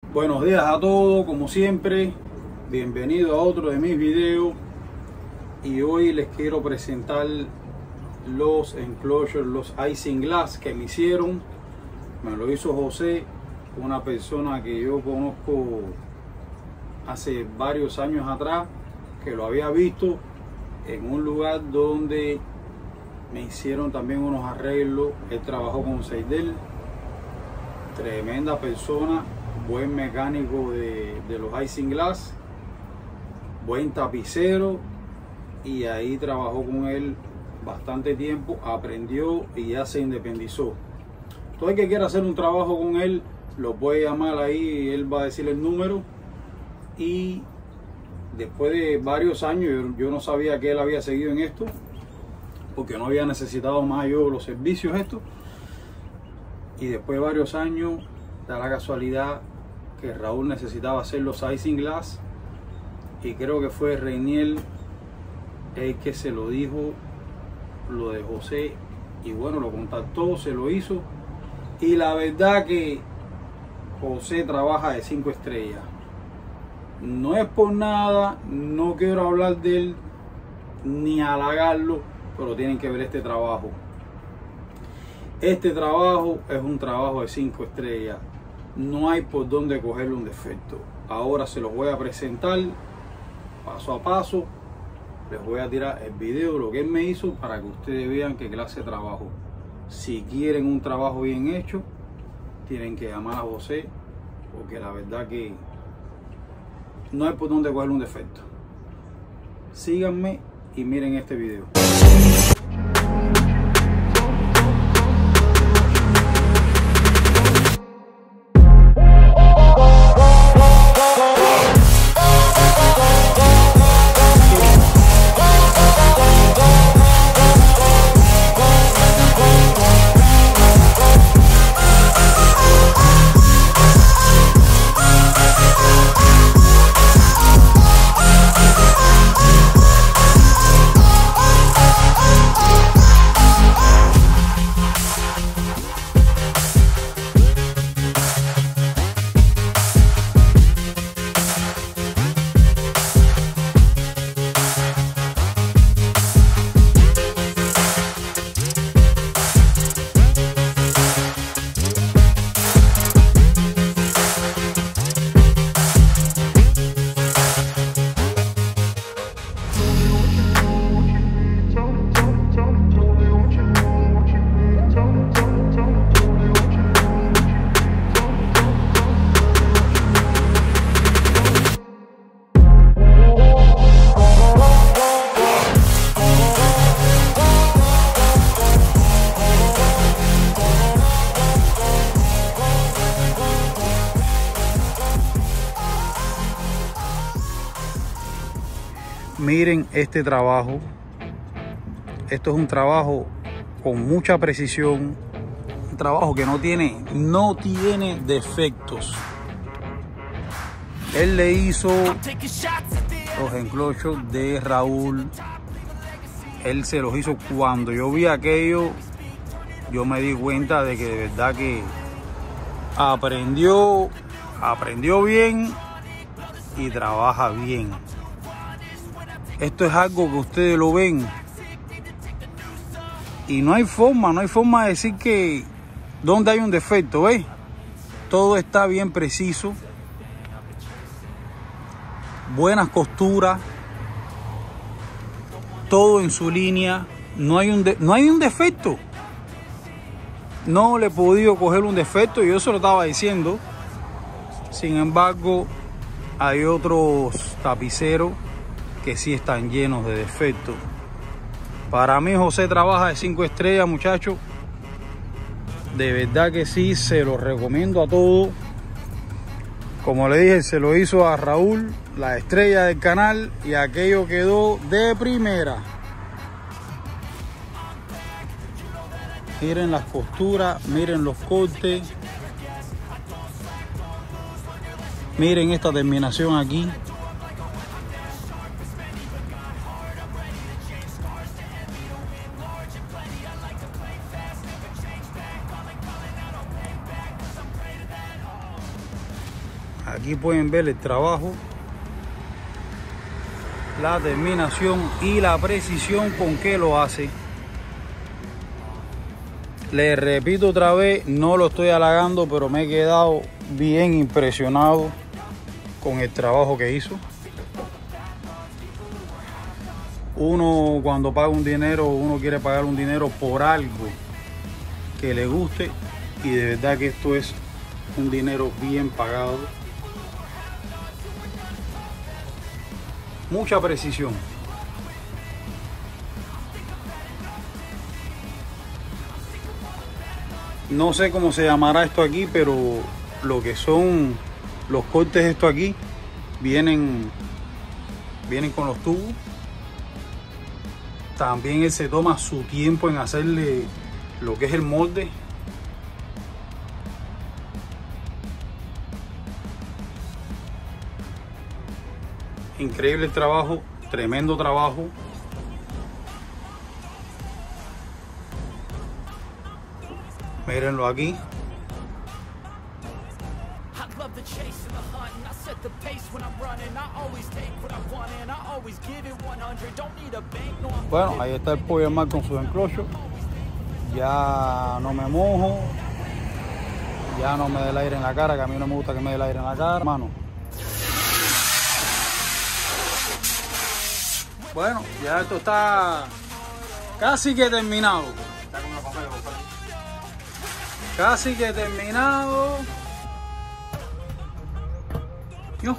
Buenos días a todos, como siempre, bienvenido a otro de mis videos. Y hoy les quiero presentar los enclosures, los icing glass que me hicieron. Me lo hizo José, una persona que yo conozco hace varios años atrás, que lo había visto en un lugar donde me hicieron también unos arreglos. Él trabajó con Seidel, tremenda persona, buen mecánico de los icing glass, buen tapicero, y ahí trabajó con él bastante tiempo, aprendió y ya se independizó. Todo el que quiera hacer un trabajo con él lo puede llamar ahí, él va a decir el número. Y después de varios años, yo no sabía que él había seguido en esto, porque no había necesitado más yo los servicios estos. Y después de varios años, da la casualidad que Raúl necesitaba hacer los icing glass, y creo que fue Reiniel el que se lo dijo, lo de José, y bueno, lo contactó, se lo hizo. Y la verdad que José trabaja de 5 estrellas. No es por nada, no quiero hablar de él ni halagarlo, pero tienen que ver este trabajo. Este trabajo es un trabajo de 5 estrellas. No hay por dónde cogerle un defecto. Ahora se los voy a presentar paso a paso. Les voy a tirar el video, lo que él me hizo, para que ustedes vean qué clase de trabajo. Si quieren un trabajo bien hecho, tienen que llamar a José, porque la verdad que no hay por dónde cogerle un defecto. Síganme y miren este video. Miren este trabajo. Esto es un trabajo con mucha precisión, un trabajo que no tiene defectos. Él le hizo los enclosures de Raúl. Él se los hizo. Cuando yo vi aquello, yo me di cuenta de que de verdad que aprendió bien y trabaja bien. Esto es algo que ustedes lo ven y no hay forma de decir que donde hay un defecto, ¿ves? Todo está bien preciso, buenas costuras, todo en su línea, no hay un defecto. No le he podido coger un defecto, y yo se lo estaba diciendo. Sin embargo, hay otros tapiceros que sí están llenos de defectos. Para mí José trabaja de 5 estrellas, muchachos. De verdad que sí, se lo recomiendo a todos. Como le dije, se lo hizo a Raúl, la estrella del canal, y aquello quedó de primera. Miren las costuras, miren los cortes, miren esta terminación aquí. Aquí pueden ver el trabajo, la terminación y la precisión con que lo hace. Les repito otra vez, no lo estoy halagando, pero me he quedado bien impresionado con el trabajo que hizo. Uno cuando paga un dinero, uno quiere pagar un dinero por algo que le guste, y de verdad que esto es un dinero bien pagado. Mucha precisión. No sé cómo se llamará esto aquí, pero lo que son los cortes, esto aquí, vienen con los tubos. También él se toma su tiempo en hacerle lo que es el molde. Increíble el trabajo, tremendo trabajo. Mírenlo aquí. Bueno, ahí está el pollo mar con su enclosure. Ya no me mojo. Ya no me dé el aire en la cara, que a mí no me gusta que me dé el aire en la cara, hermano. Bueno, ya esto está casi que terminado. Casi que terminado. Yo.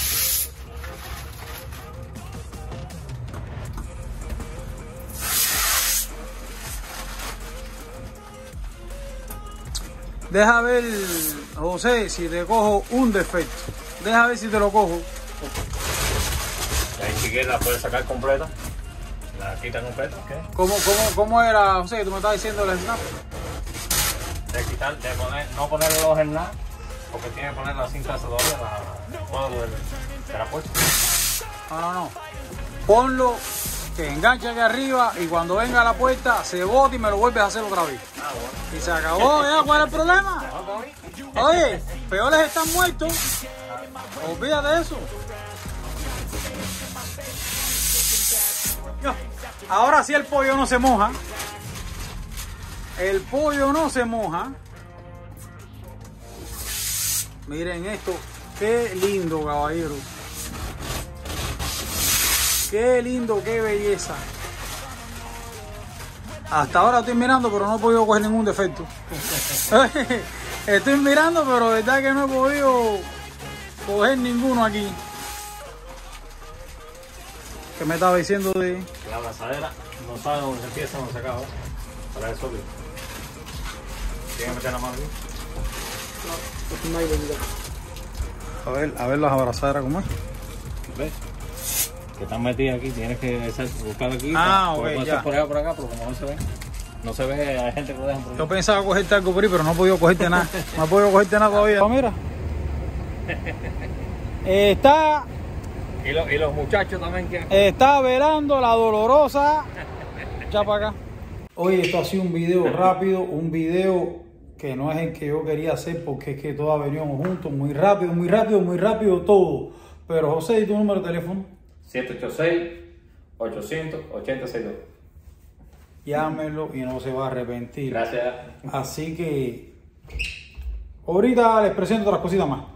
Deja ver, José, si te cojo un defecto. Deja ver si te lo cojo. La etiqueta la puedes sacar completa. La quita completa. ¿Okay? ¿Cómo era, José, que tú me estabas diciendo el snap? No ponerle los snap, porque tiene que poner la cinta todavía de la puerta. No. Ponlo, que enganche aquí arriba, y cuando venga a la puerta se bota y me lo vuelves a hacer otra vez. Bueno. Y se acabó, ¿ya? ¿Cuál es el problema? Oye, peores están muertos. Olvídate de eso. Ahora sí el pollo no se moja. El pollo no se moja. Miren esto. Qué lindo, caballero. Qué lindo, qué belleza. Hasta ahora estoy mirando, pero no he podido coger ningún defecto. Estoy mirando, pero de verdad que no he podido coger ninguno aquí. ¿Qué me estaba diciendo de...? La abrazadera no sabe dónde se empieza, dónde se acaba. Para eso, ¿tiene que meter la mano aquí? No, a ver las abrazaderas cómo es. ¿Ves? Que están metidas aquí, tienes que buscar aquí. Ok, ya. Por allá, por acá, pero como no se ve, hay gente que lo dejan por ahí. Yo pensaba cogerte algo por ahí, pero no he podido cogerte nada. No he podido cogerte nada todavía. Mira. Está... Y los muchachos también quieren. Está velando la dolorosa. Ya para acá. Oye, esto ha sido un video rápido, un video que no es el que yo quería hacer, porque es que todos veníamos juntos, muy rápido todo. Pero José, ¿y tu número de teléfono? 786-800-8062. Llámelo y no se va a arrepentir. Gracias. Así que ahorita les presento otras cositas más.